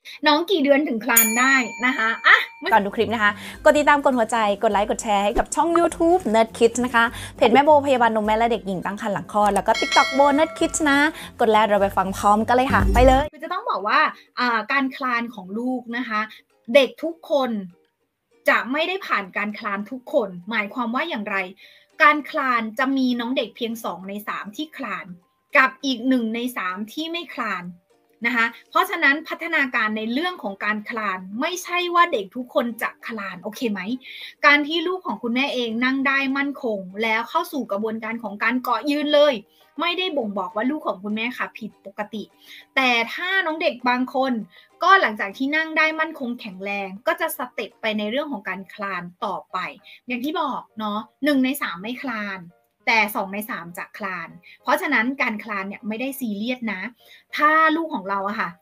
น้องกี่เดือนถึงคลานได้นะคะก่อนดูคลิปนะคะกดติดตามกดหัวใจกดไลค์กดแชร์ให้กับช่อง YouTube Nerd Kids นะคะเพจแม่โบพยาบาลนมแม่และเด็กหญิงตั้งครรภ์หลังคลอดแล้วก็ TikTok โบ Nerd Kids นะกดแล้วเราไปฟังพร้อมกันเลยค่ะไปเลยคือจะต้องบอกว่าการคลานของลูกนะคะเด็กทุกคนจะไม่ได้ผ่านการคลานทุกคนหมายความว่าอย่างไรการคลานจะมีน้องเด็กเพียง2 ใน 3ที่คลานกับอีก1 ใน 3ที่ไม่คลานนะคะเพราะฉะนั้นพัฒนาการในเรื่องของการคลานไม่ใช่ว่าเด็กทุกคนจะคลานโอเคไหมการที่ลูกของคุณแม่เองนั่งได้มั่นคงแล้วเข้าสู่กระบวนการของการเกาะยืนเลยไม่ได้บ่งบอกว่าลูกของคุณแม่ค่ะผิดปกติแต่ถ้าน้องเด็กบางคนก็หลังจากที่นั่งได้มั่นคงแข็งแรงก็จะสเต็ปไปในเรื่องของการคลานต่อไปอย่างที่บอกเนาะ1 ใน 3ไม่คลานแต่2 ใน 3จะคลานเพราะฉะนั้นการคลานเนี่ยไม่ได้ซีเรียสนะถ้าลูกของเราอะค่ะ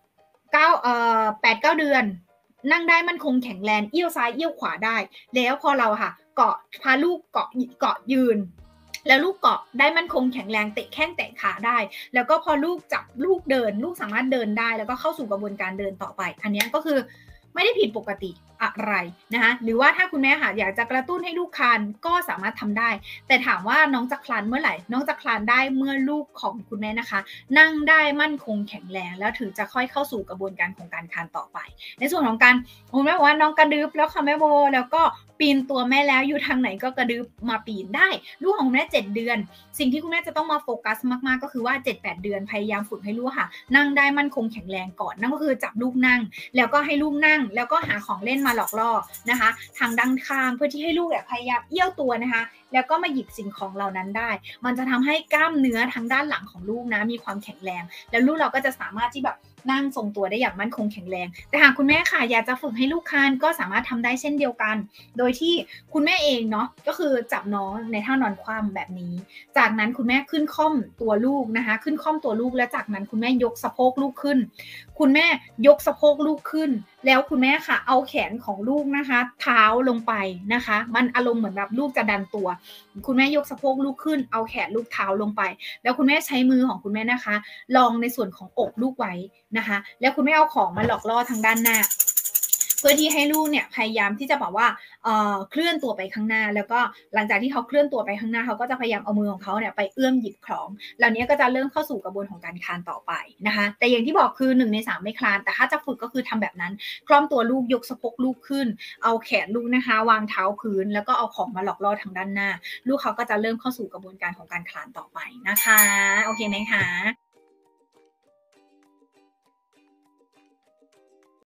8-9 เดือนนั่งได้มั่นคงแข็งแรงเอี้ยวซ้ายเอี้ยวขวาได้แล้วพอเราค่ะพาลูกเกาะยืนแล้วลูกเกาะได้มั่นคงแข็งแรงเตะแข้งเตะขาได้แล้วก็พอลูกจับลูกเดินลูกสามารถเดินได้แล้วก็เข้าสู่กระบวนการเดินต่อไปอันนี้ก็คือไม่ได้ผิดปกติอะไรนะคะหรือว่าถ้าคุณแม่ค่ะอยากจะกระตุ้นให้ลูกคลานก็สามารถทำได้แต่ถามว่าน้องจะคลานเมื่อไหร่น้องจะคลานได้เมื่อลูกของคุณแม่นะคะนั่งได้มั่นคงแข็งแรงแล้วถึงจะค่อยเข้าสู่กระบวนการของการคลานต่อไปในส่วนของการคุณแม่บอกว่าน้องกระดึบแล้วค่ะแม่โบแล้วก็ปีนตัวแม่แล้วอยู่ทางไหนก็กระดึบมาปีนได้ลูกของแม่7 เดือนสิ่งที่คุณแม่จะต้องมาโฟกัสมากๆก็คือว่า 7-8 เดือนพยายามฝึกให้ลูกค่ะนั่งได้มั่นคงแข็งแรงก่อนนั่นก็คือจับลูกนั่งแล้วก็ให้ลูกนั่งแล้วก็หาของเล่นมาหลอกล่อนะคะทางด้านข้างเพื่อที่ให้ลูกพยายามเอี้ยวตัวนะคะแล้วก็มาหยิบสิ่งของเหล่านั้นได้มันจะทำให้กล้ามเนื้อทางด้านหลังของลูกนะมีความแข็งแรงแล้วลูกเราก็จะสามารถที่แบบนั่งทรงตัวได้อย่างมั่นคงแข็งแรงแต่หากคุณแม่ค่ะอยากจะฝึกให้ลูกคลานก็สามารถทำได้เช่นเดียวกันโดยที่คุณแม่เองเนาะก็คือจับน้องในท่านอนคว่ำแบบนี้จากนั้นคุณแม่ขึ้นค่อมตัวลูกนะคะขึ้นค่อมตัวลูกแล้วจากนั้นคุณแม่ยกสะโพกลูกขึ้นคุณแม่ยกสะโพกลูกขึ้นแล้วคุณแม่ค่ะเอาแขนของลูกนะคะเท้าลงไปนะคะมันอารมณ์เหมือนแบบลูกจะดันตัวคุณแม่ยกสะโพกลูกขึ้นเอาแขนลูกเท้าลงไปแล้วคุณแม่ใช้มือของคุณแม่นะคะลองในส่วนของอกลูกไว้นะคะแล้วคุณแม่เอาของมาหลอกล่อทางด้านหน้าเพื่อที่ให้ลูกเนี่ยพยายามที่จะบอกว่าเคลื่อนตัวไปข้างหน้าแล้วก็หลังจากที่เขาเคลื่อนตัวไปข้างหน้าเขาก็จะพยายามเอามือของเขาเนี่ยไปเอื้อมหยิบของเหล่านี้ก็จะเริ่มเข้าสู่กระบวนของการคลานต่อไปนะคะแต่อย่างที่บอกคือ1 ใน 3ไม่คลานแต่ถ้าจะฝึกก็คือทำแบบนั้นคล่อมตัวลูกยกสะโพกลูกขึ้นเอาแขนลูกนะคะวางเท้าพื้นแล้วก็เอาของมาหลอกล่อทางด้านหน้าลูกเขาก็จะเริ่มเข้าสู่กระบวนการของการคลานต่อไปนะคะโอเคไหมคะ